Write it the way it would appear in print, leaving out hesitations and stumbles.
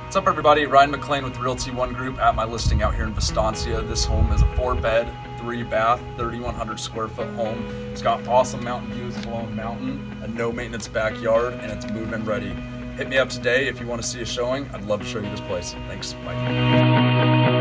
What's up everybody, Ryan McLean with Realty One Group at my listing out here in Vistancia. This home is a 4-bed, 3-bath, 3,100 square foot home. It's got awesome mountain views of Lone Mountain, a no maintenance backyard, and it's move-in ready. Hit me up today if you want to see a showing. I'd love to show you this place. Thanks, bye.